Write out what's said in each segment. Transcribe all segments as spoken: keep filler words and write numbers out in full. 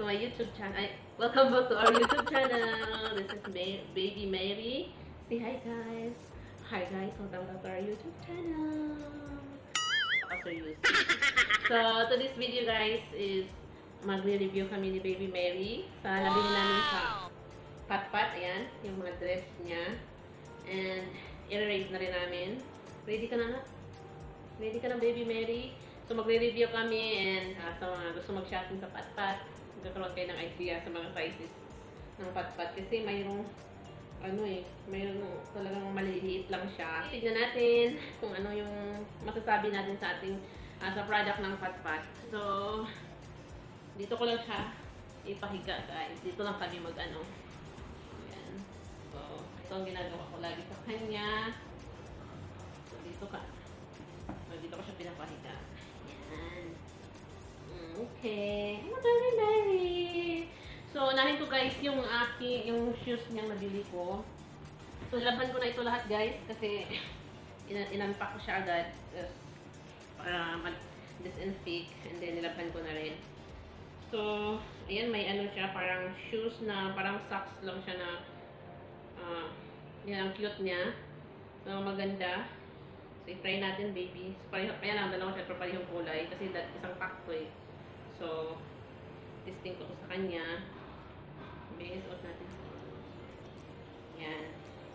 to my YouTube channel. Ay, welcome back to our YouTube channel. This is May Baby Mary. Say hi, guys. Hi, guys. Welcome back to our YouTube channel. Serious. So, today's video, guys, is magre-review kami ni Baby Mary sa nabili namin sa Patpat. Ayan, yung mga dress niya. And, i-rate na rin namin. Ready ka na na? Ready ka na, Baby Mary? So, magre-review kami and uh, sa mga gusto mag-shopping sa Patpat, magkakaroon kayo ng idea sa mga sizes ng Patpat. Kasi mayroong, ano eh, mayroong talagang maliliit lang siya. Tignan natin kung ano yung masasabi natin sa ating, uh, sa product ng Patpat. So, dito ko lang siya ipahiga, guys. Dito lang kami mag-ano. Ayan. So, ito ang ginagawa ko lagi sa kanya. So, dito ka. So, dito ko siya pinapahiga. Ayan. Okay. Oh, Mary Mary. So, unahin ko, guys, yung aking, yung shoes niyang nabili ko. So, laban ko na ito lahat, guys, kasi in inunpack ko siya agad uh, para mag-disinfect, and then nilaban ko na rin. So, ayan, may ano siya, parang shoes na, parang socks lang siya na, uh, yan, ang cute niya. So, maganda. So, i-try natin, baby. So, pareho, kaya lang, dalawa siya, pero parehong kulay. Kasi isang pack to eh. So, testing ko to sa kanya. Base out natin. Yan.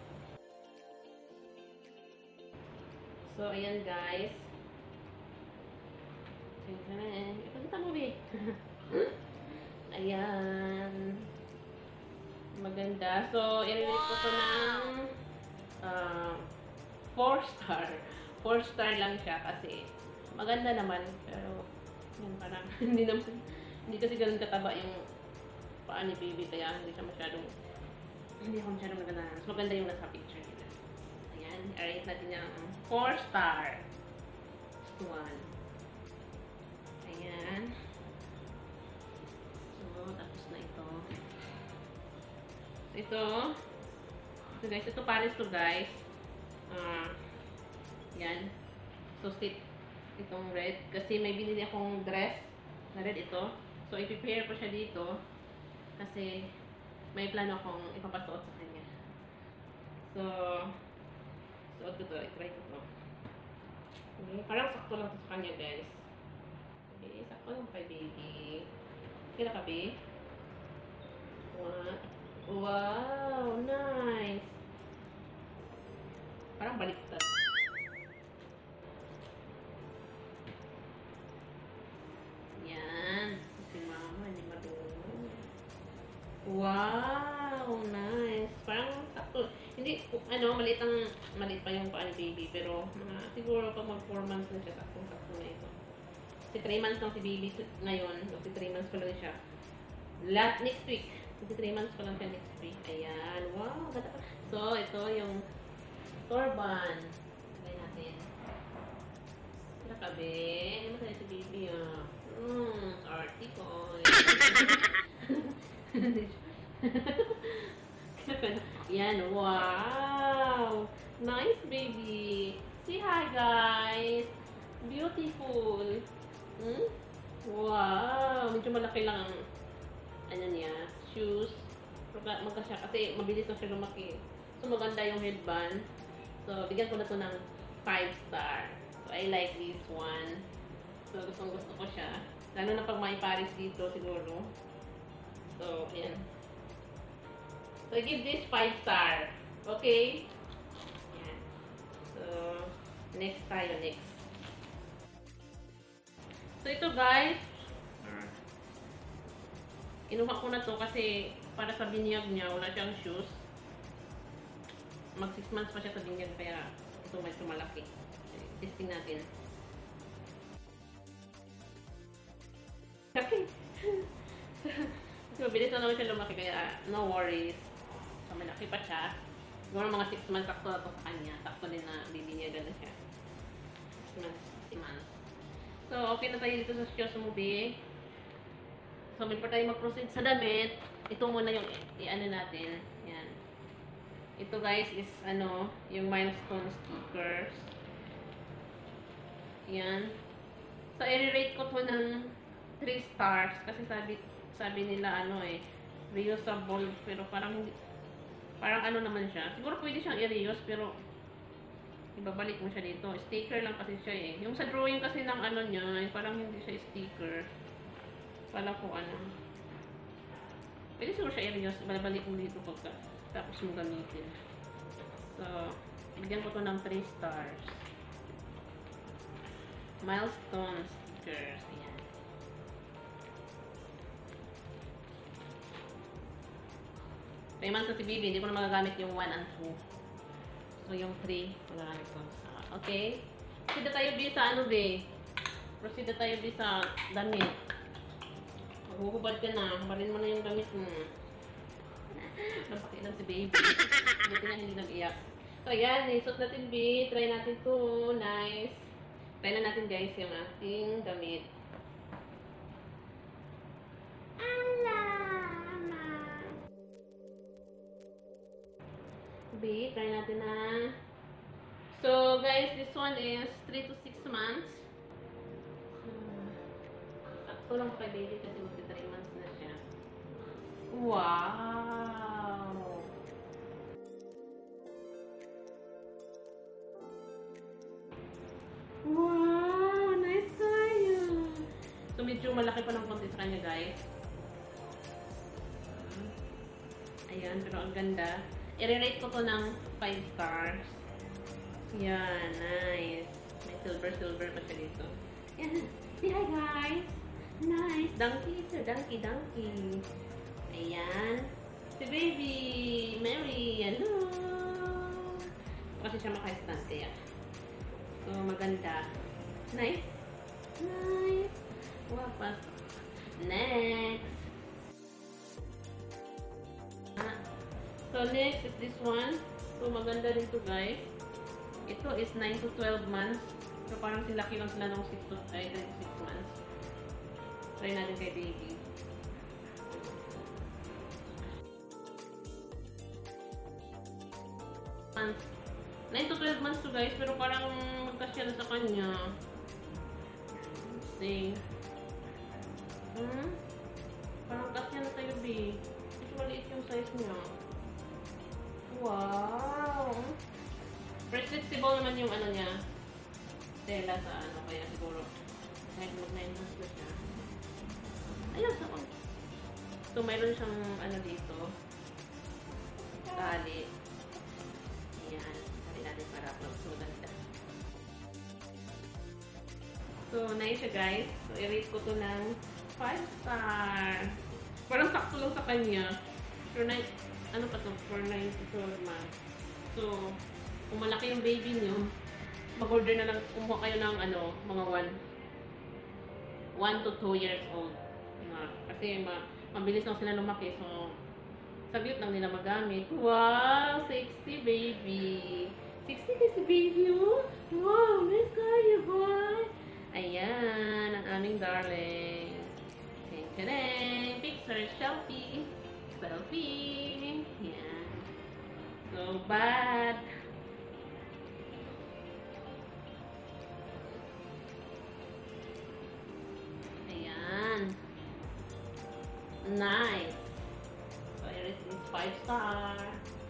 So, ayan, guys. Ipagkita mo, babe. Ayan. Maganda. So, i-rate ko to ng uh, four star. four star lang siya kasi maganda naman. Pero, yan, parang hindi naman, hindi kasi ganun kataba yung paa ni baby. Kaya hindi siya masyadong, hindi ako masyadong maganda. Mas maganda yung nasa picture nila. Ayan, i-rate natin yung four star. one. Ayan. So, tapos na ito. Ito. Ito, guys. Ito pares to, guys. Ah, uh, yan. So, sit itong red. Kasi may binili akong dress na red ito. So, i-prepare ko siya dito. Kasi, may plano akong ipapasuot sa kanya. So, suot ko to. I-try ko to. Okay. Parang sakto lang to sa kanya, guys. Okay. Sakto lang kay baby. Kira ka, babe? Wow! Nice! Parang baliktad. Yan. Si mama, hindi marunong. Wow! Nice. Parang sakto. Hindi, ano, maliit ang, maliit pa yung paan baby. Pero, mga, siguro pag mag four months na siya, sakto-sakto na ito. Si three months lang si baby ngayon. So, si three months pa lang siya. Last, next week. Si three months pa lang siya next week. Ayan. Wow! Ganda pa. So, ito yung turban. Lagay natin. Nakabe. Hindi mo tayo si baby, ah. Hmm, arty ko. Yan, wow! Nice, baby! Say hi, guys! Beautiful! Hmm? Wow! Medyo malaki lang ang ano niya, shoes. Magkasya, kasi mabilis na siya lumaki. So, maganda yung headband. So, bigyan ko na to ng five star. So, I like this one. So, gustong gusto ko siya. Lalo na pag may pares dito, siguro. So, ayan. So, I give this five star. Okay? Ayan. So, next tayo, next. So, ito, guys. Inuha ko na to kasi para sa binyag niya, wala siyang shoes. Mag six months pa siya sa binyag, kaya ito medyo malaki. Testing natin. Okay. So, mabilis na naman siya lumaki, kaya no worries. So, malaki pa siya. Siguro mga six months sakto na to sa kanya. Sakto din na bibinyagan na siya. six months, six months. So, okay na tayo dito sa shoes mo, babe. So, before tayo mag-proceed sa damit, ito muna yung i-ano natin. Yan. Ito, guys, is ano, yung milestone stickers. Yan. So, i-rate ko to ng three stars. Kasi sabi, sabi nila ano eh, reusable, pero parang hindi, parang ano naman siya. Siguro pwede siyang i-reuse, pero ibabalik mo siya dito. Sticker lang kasi siya eh. Yung sa drawing kasi ng ano niya, eh, parang hindi siya sticker. Pala ko ano. Pwede siguro siya i-reuse. Babalik mo dito pagka tapos mo gamitin. So, bigyan ko to ng three stars. Milestone stickers. Ayan. three months na si Bibi. Hindi ko na magagamit yung one and two. So, yung three, magagamit ko. Okay? Proceed na tayo, B, sa ano, B? Proceed na tayo, B, sa damit. Maghuhubad ka na. Hubarin mo na yung damit mo. Napakilang si Baby. Buti na hindi nag-iyak. So, yan. Isot natin, B. Try natin to. Nice. Try na natin, guys, yung ating damit. B, try natin na. So, guys, this one is three to six months. Hmm. Sakto lang kay Baby kasi magti three months na siya. Wow! Wow! Nice tayo! So, medyo malaki pa ng konti sa kanya, guys. Ayan, pero ang ganda. I-rate ko to ng five stars. Yan, nice. May silver-silver pa siya dito. Yan. Say hi, guys. Nice. Donkey, sir. Donkey, donkey. Ayan. Si Baby Mary. Hello. Kasi siya maka-stand kaya. So, maganda. Nice. Nice. Wapas. Next. Ah. So, next is this one. So, maganda rin to, guys. Ito is nine to twelve months. So, parang silaki lang sila ng six to six months. Try natin kay Baby. Months. nine to twelve months to, guys. Pero parang magkasya na sa kanya. Let's see. Hmm? Parang kasya na tayo, B. Ito maliit yung size niya. Wow! Pero flexible naman yung ano niya. Tela sa ano. Kaya siguro kahit mag nine months na siya. Ayun sa kon. So, mayroon siyang ano dito. Tali. Ayan. Tali natin para magsulanda. So, nice siya, guys. So, i-rate ko to ng five star. Parang sakto lang sa kanya. Pero nice. Ano pa to? For nine to twelve months. So, kung malaki yung baby nyo, mag-order na lang, kumuha kayo ng ano, mga one to two years old. Na, kasi ma mabilis lang sila lumaki. So, saglit lang nila magamit. Wow! Sexy baby! Sexy kasi baby, oh! Wow! Nice kayo, boy! Ayan! Ang aming darling. Tadang! Picture, selfie! Selfie! Yan. So bad. Ayan. Nice. So I rate this five star.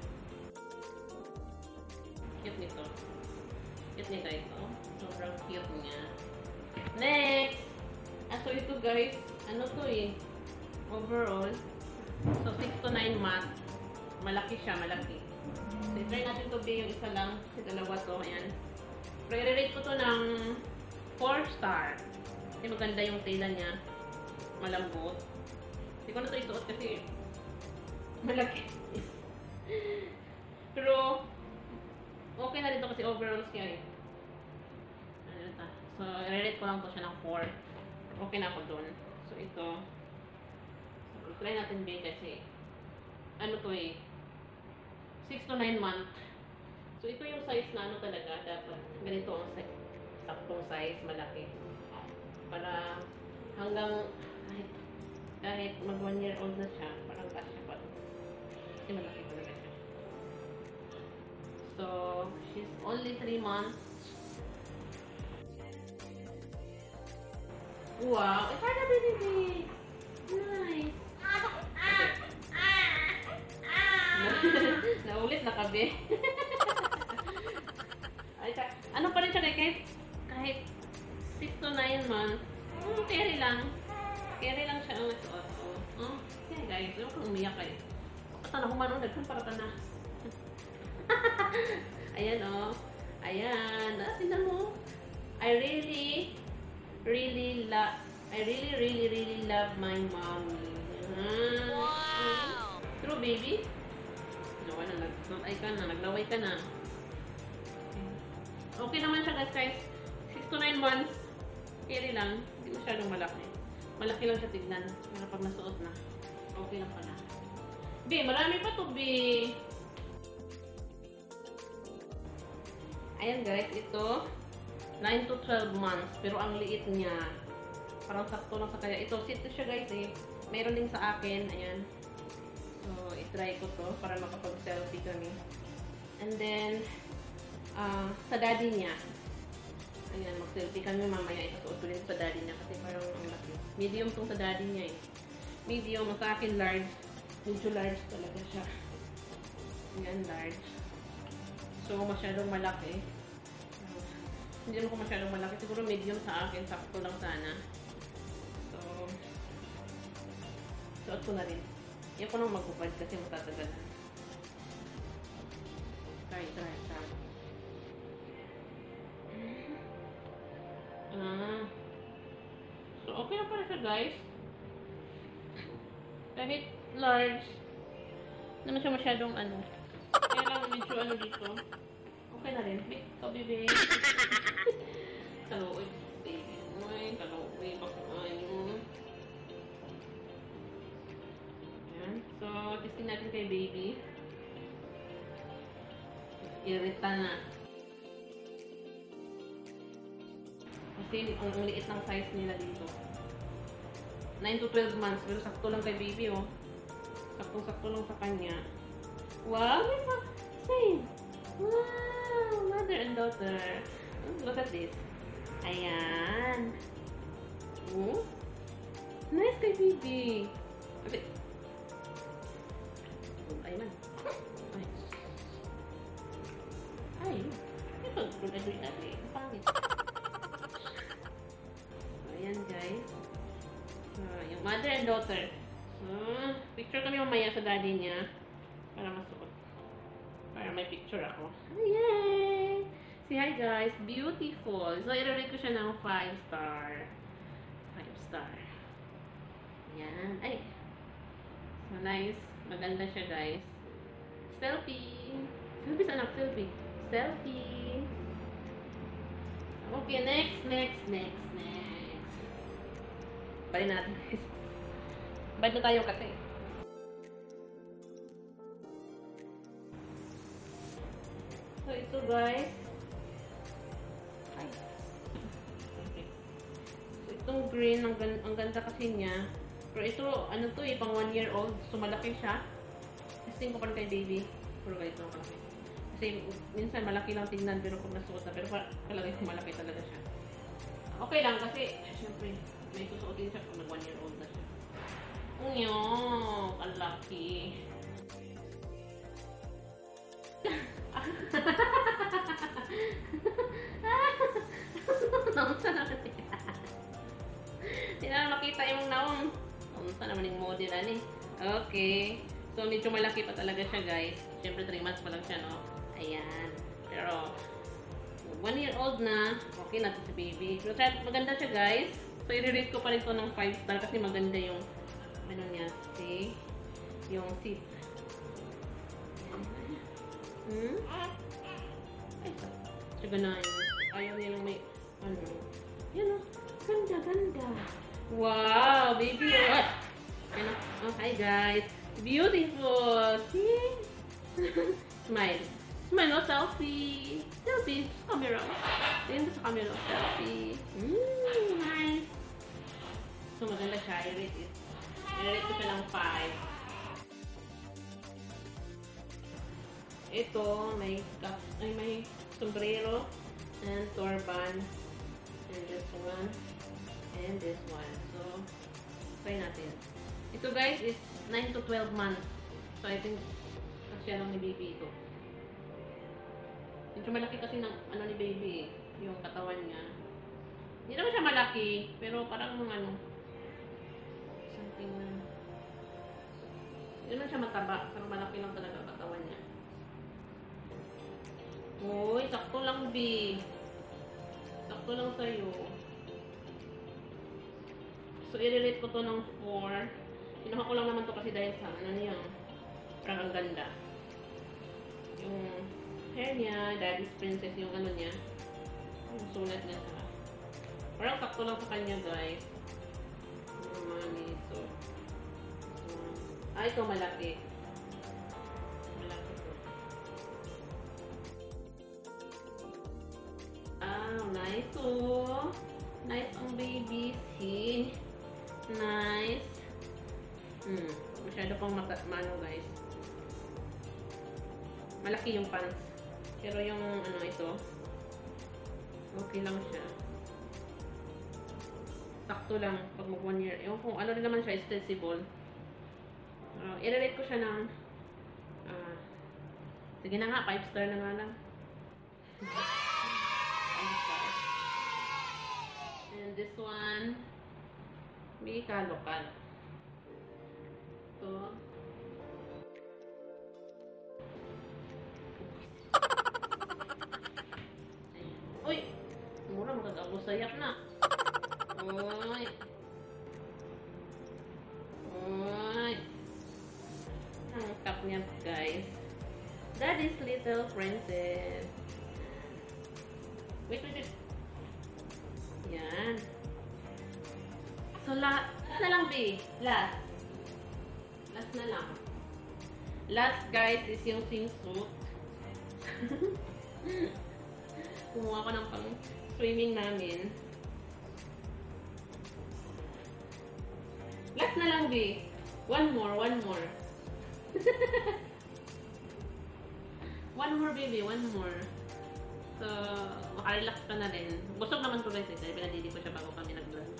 Cute nito. Cute nito ito. Sobrang cute niya. Next! Ah, so ito, guys, ano to eh? Overall, so six to nine months. Malaki siya, malaki. So, try natin to be yung isa lang. Kasi dalawa to, ayan. Pero i-rate ko to ng four star. Kasi maganda yung tela niya. Malambot. Hindi ko na to isuot kasi malaki. Pero, okay na dito kasi overall siya eh. Ano ito? So, i-rate ko lang to siya ng four. Okay na ako dun. So, ito. Try natin ba kasi ano to eh six to nine months. So ito yung size na ano talaga dapat ganito ang size, saktong size, malaki para hanggang kahit kahit mag one year old na siya parang kasya pa kasi malaki talaga siya. So she's only three months. Wow, it's hard na baby. Nice. Naulit na kabe. Ay, ka, ano pa rin siya kahit, kahit six to nine months. Oh, carry lang. Carry lang siya ang nasuot. Oh, oh. Yeah, guys, huwag kang umiyak kayo. Basta na humano, nagkamparata na. Ayan, oh. Ayan. Ah, tingnan mo. I really, really love, I really, really, really love my mommy. Ah. Wow! True, baby? Nawa na, nag-ay ka na, naglaway ka na. Okay naman siya, guys, guys. six to nine months. Carry lang. Hindi masyadong malaki. Malaki lang siya tignan. Pero pag nasuot na, okay lang pala. B, marami pa to, B. Ayan, guys. Ito, nine to twelve months. Pero ang liit niya. Parang sakto lang sa kaya. Ito, sit siya, guys, eh. Meron din sa akin. Ayan. So, itry ko to para makapag-selfie kami. And then, uh, sa daddy niya. Ayan, mag-selfie kami mamaya. Itusuot ko din sa daddy niya kasi parang ang laki. Medium tong sa daddy niya eh. Medium, sa akin large. Medyo large talaga siya. Ayan, large. So, masyadong malaki. Uh, hindi naman ko masyadong malaki. Siguro medium sa akin. Sakto lang sana. So, suot ko na rin. Iyan ko nang magpupad kasi matatagal na. Try, try, try. Ah. So, okay na pala siya, guys. Kahit large, naman siya masyadong ano. Kaya lang medyo ano dito. Okay na rin. Wait, ito, baby. Kaluoy, baby. Ay, kaluoy. Bakuan mo. Ayan. So, testing natin kay baby. Irita na. Kasi ang, ang liit ng size nila dito. nine to twelve months. Pero sakto lang kay baby, oh. Sakto-sakto lang sa kanya. Wow! May pa! Same! Wow! Mother and daughter. Look at this. Ayan. Oh. Nice kay baby. Okay. Ay man. Ay. Ay. Ito. Ito. Pangit. Ayan, guys. So, yung mother and daughter. So, picture kami mamaya sa daddy niya. Para masuot. Para may picture ako. Yay! Say hi, guys. Beautiful. So, i-rate ko siya ng five star. five star. Ayan. Ay. So, nice. Maganda siya, guys. Selfie. Selfie sa anak. Selfie. Selfie. Okay, next, next, next, next. Bali natin, guys. Bali na tayo kasi. So, ito, guys. Ay. Okay. So, itong green, ang, gan ang ganda kasi niya. Pero ito, ano to eh, pang one year old. So, malaki siya. Testing ko pa rin kay baby. Pero ganito lang kasi. Kasi, minsan malaki lang tingnan, pero kung nasuot na. Pero palagay ko malaki talaga siya. Okay lang kasi, eh, syempre, may susuotin siya kung one year old na siya. Nyo, kalaki. Naunsa naman niya. Hindi na makita yung naong. Naunsa naman yung model, ani. Okay. So, medyo malaki pa talaga siya, guys. Siyempre, three months pa lang siya, no? Ayan. Pero, one year old na. Okay na to si baby. So, maganda siya, guys. So, i-rate ko pa rin ito ng five star kasi maganda yung, ano niya, see? Yung seat. Hmm? Ay, so. Siya ganahin. Ayaw niya lang may, ano. Yan, oh. Ganda, ganda. Wow, baby, what? Ano? Oh, hi, guys. Beautiful. See? Smile. Smile, no? Selfie. Selfie. Camera. Tingnan sa camera. Selfie. Mm, nice. So, maganda siya. I-rate it. I-rate ko siya ng five. Ito, may cap, ay, may sombrero and turban. And this one. And this one. So, try natin. Ito, guys, is nine to twelve months. So, I think, siya ng ni baby ito. Medyo malaki kasi ng ano ni baby eh, yung katawan niya. Hindi naman siya malaki, pero parang mga ano, something na, hindi naman siya mataba, pero malaki lang talaga ang katawan niya. Uy, sakto lang, B. Sakto lang sa'yo. So, i-relate ko to ng four. Kinuha ko lang naman to kasi dahil sa ano niya, parang ang ganda. Yung hair niya, Daddy's Princess yung ano niya, yung sulat niya sa, parang sakto lang sa kanya, guys. Yung money, so, so ah, ito malaki. Malaki to. Ah, nice oh. Nice ang baby. See? Nice. Hmm, masyado pang mata mano, guys. Malaki yung pants. Pero yung ano ito, okay lang siya. Sakto lang pag mag one year. Ewan kung ano rin naman siya, extensible. Uh, I-rate ko siya ng uh, sige na nga, five star na nga lang. five star. And this one, may kalokal. Ito. Uy! Mura magagago sayak na. Uy! Uy! Ang top niya, guys. Daddy's Little Princess. Wait, wait, wait. Yan. So, la last na lang, B. Last. Last na lang. Last, guys, is yung swimsuit. Kumuha ko ng pang swimming namin. Last na lang, B. One more, one more. One more, baby. One more. So, makarelax ka na rin. Busog naman ko, guys. Dahil pinadidi ko siya bago kami nag-vlog.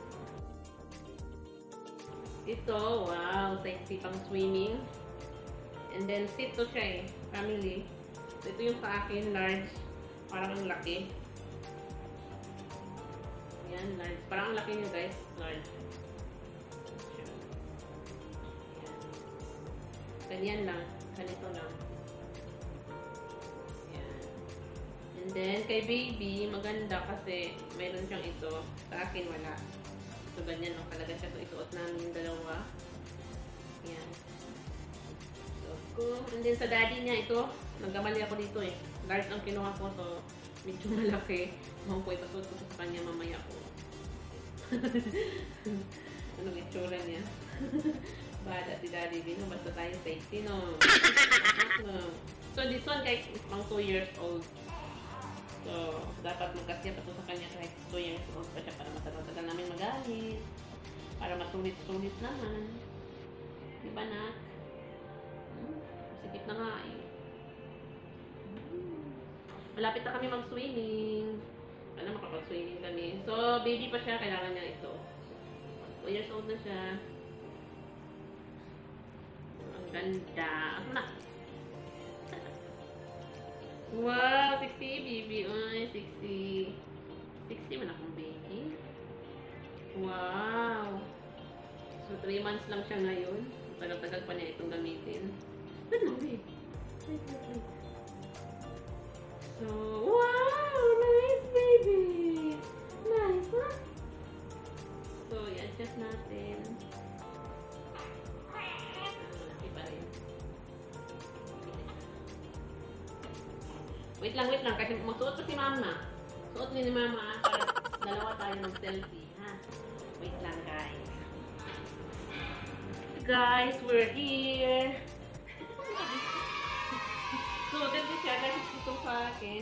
Ito, wow. Sexy pang swimming. And then, sit to siya eh. Family. So, ito yung sa akin, large. Parang ang laki. Yan, large. Parang ang laki niyo, guys. Large. Ganyan lang. Ganito lang. Yan. And then, kay baby, maganda kasi mayroon siyang ito. Sa akin, wala. So, ganyan lang talaga siya. So, isuot namin yung dalawa. Yan. So, ko. And then, sa daddy niya, ito. Nagkamali ako dito eh. Large ang kinuha ko. So, medyo malaki. Mukhang ko ipasuot ko sa kanya mamaya ko. Anong itsura niya? Bada si Daddy Vino, basta tayo safety, no? So, this one, guys, is pang two years old. So, dapat magkasya pa to sa kanya kahit two years old pa siya para matagal-tagal namin magalit. Para masulit-sulit naman. Diba, nak? Hmm, sikip na nga, eh. Hmm. Malapit na kami mag-swimming. Ano, makapag-swimming kami. So, baby pa siya, kailangan niya ito. two years old na siya. Ganda. Ako na. Wow, sexy baby. Ay, sexy. Sexy man akong baby. Wow. So, three months lang siya ngayon. Tagal-tagal pa niya itong gamitin. Ano, babe? Wait, wait, wait. So, wow! Nice, baby! Nice, huh? So, i-adjust natin. Wait lang, wait lang. Kasi magsuot pa si mama. Suot ni ni mama para dalawa tayo mag-selfie, ha? Wait lang, guys. Guys, we're here. So, dito siya. Nagkasya ito sa akin.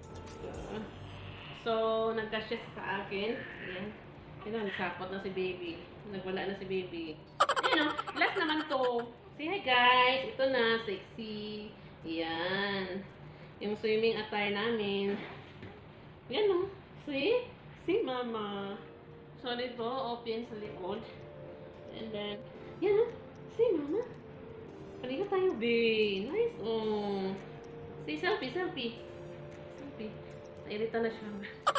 So, nagkasya sa akin. Ayan. Ayan, nagsapot na si baby. Nagwala na si baby. Ayan, o. Last naman to. Say hi, guys. Ito na. Sexy. Ayan. Yung swimming attire namin. Yan o. See? See, mama. So, dito, open sa likod. And then, yan o. See, mama. Palinga tayo, babe. Nice, oh. Say selfie, selfie. Selfie. Nairita na siya.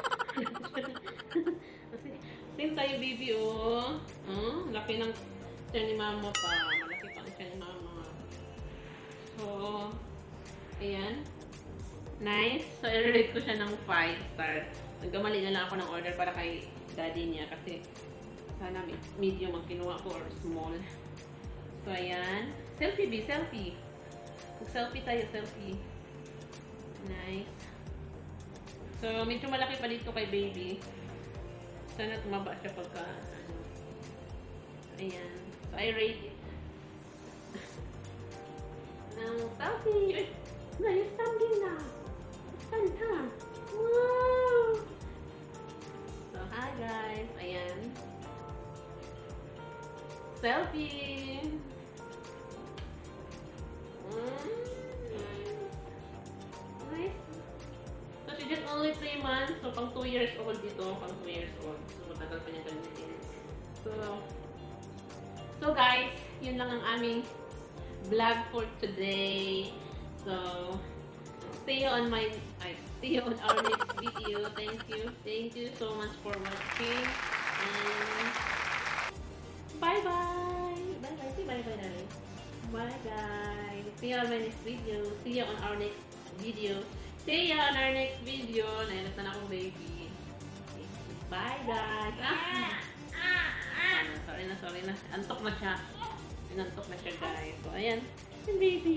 Same tayo, baby, oh. Oh, laki ng siya ni mama pa. Malaki pa ang siya ni mama. So, ayan. Nice. So, i-rate ko siya ng five star. Nagkamali na lang ako ng order para kay daddy niya kasi sana medium ang kinuha ko or small. So, ayan. Selfie, be selfie. Mag-selfie tayo, selfie. Nice. So, medyo malaki pa dito kay baby. Sana tumaba siya pagka, ano. Ayan. So, I rate it. Now, selfie. Ay, nice standing na. Stand, ha? Wow! So, hi guys. Ayan. Selfie. Mm. Nice. So, she's just only three months. So, pang two years old dito. Pang two years old. So, matagal pa niya gamitin. So, so guys, yun lang ang aming vlog for today. So, see you on my, I see you on our next video. Thank you. Thank you so much for watching. And, bye-bye. Bye-bye. Say bye-bye, darling. Bye, guys. See you on my next video. See you on our next video. See you on our next video. Nailas na akong baby. Bye, guys. Ah! Ah, sorry na, sorry na. Antok na siya. Inantok na siya, guys. So, ayan. Yung baby.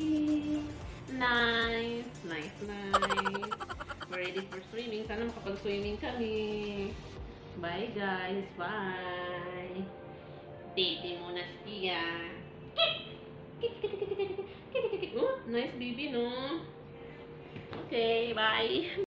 Nice. Nice, nice. We're ready for swimming. Sana makapag-swimming kami. Bye, guys. Bye. Date muna siya. Oh, nice baby, no? Okay, bye.